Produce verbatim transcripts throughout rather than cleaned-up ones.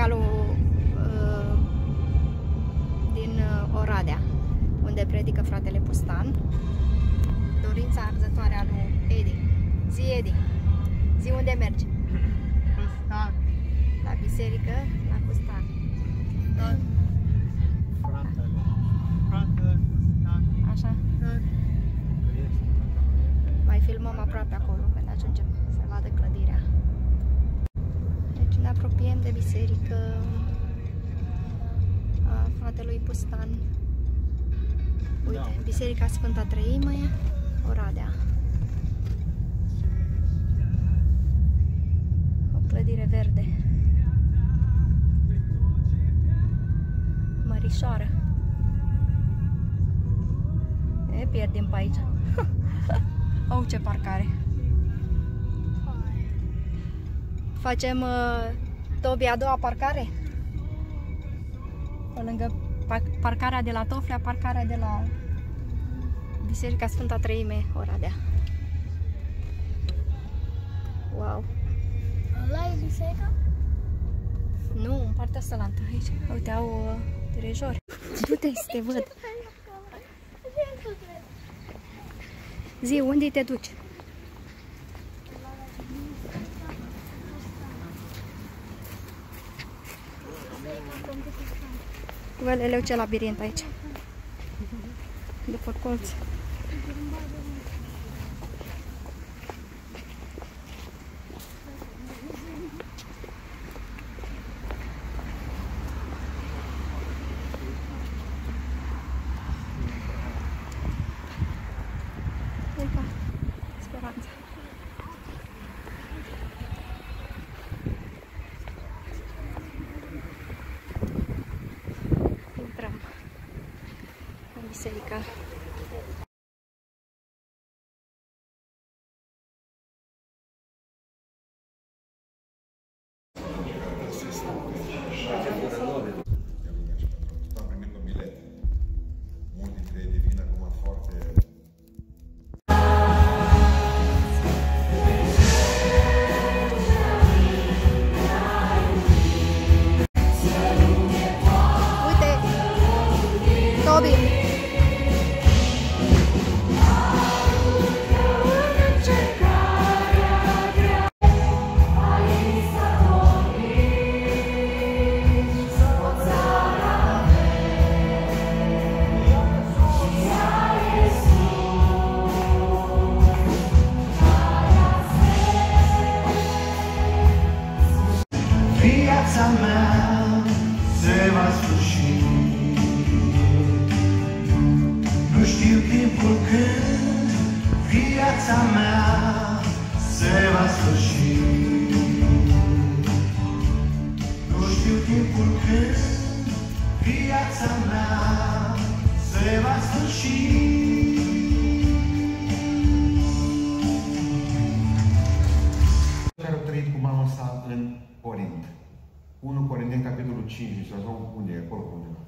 spitalul uh, din uh, Oradea, unde predică fratele Pustan. Dorința arzătoare a lui Edi. Zi, Edi, zi unde mergi? Pustan. La biserică, la Pustan. Da. Fratele. Fratele Pustan. Așa. Da. Mai filmăm aproape acolo când ajungem să vadă clădirea. Deci ne apropiem de biserică a fratelui Pustan. Uite, Biserica Sfânta Treime, Oradea. O clădire verde. Mărișoară. E, pierdim pe aici. Au, ce parcare. Facem uh, Tobi a doua parcare? Pe lângă parcarea de la Toflea, parcarea de la Biserica Sfânta Treime, Oradea. Wow! Ăla e biserica? Nu, în partea asta la întâi, aici. Uite, au uh, dirijori. Du-te să te văd. Zi, unde te duci? Văleleu, ce labirint aici. După colț. Uita, Speranța. Intrăm în biserică. Am primit un bilet. Mulți dintre ei devin acum foarte... Uite, Tobi. Viața mea se va sfârși. Nu știu timpul când viața mea se va sfârși. Nu știu timpul când viața mea se va sfârși. Care au trăit cu mama sa în Corint. unu Corinteni, capitolul cinci, să ajung unde e, acolo undeva.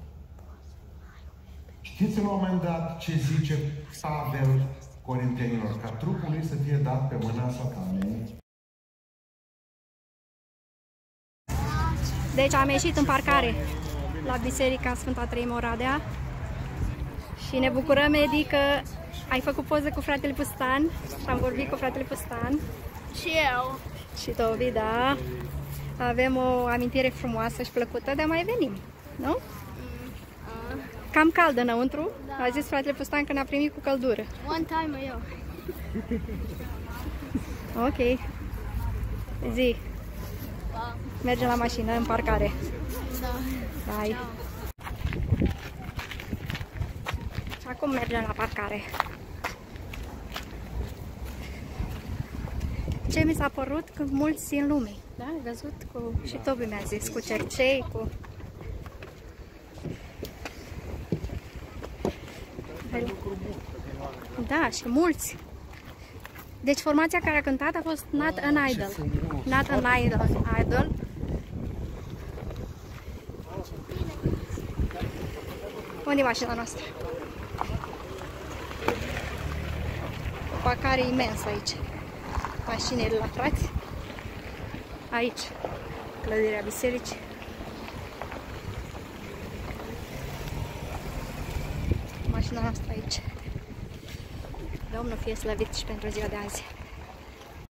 Știți în un moment dat ce zice Pavel Corintenilor? Ca trupul lui să fie dat pe mâna Satanei. Deci am ieșit în parcare la Biserica Sfânta Treime, Oradea. Și ne bucurăm, Edi, că ai făcut poză cu fratele Pustan și am vorbit cu fratele Pustan. Și eu. Și Tobi, da. Avem o amintire frumoasă și plăcută, dar mai venim, nu? Mm, uh. Cam cald înăuntru. Da. A zis fratele Pustan că ne-a primit cu căldură. One time eu. Ok. Zi. Da. Mergem la mașină, în parcare. Da. Hai. Și acum mergem la parcare. Ce mi s-a părut că mulți în lume, da? Văzut cu... și Tobi mi-a zis, cu cercei, cu... Da, și mulți. Deci formația care a cântat a fost Not an Idol. Not an Idol. Idol. Unde e mașina noastră? O parcare imensă aici. Mașinile la frați. Aici, clădirea bisericii. mașina noastră aici. Domnul fie slăvit și pentru ziua de azi.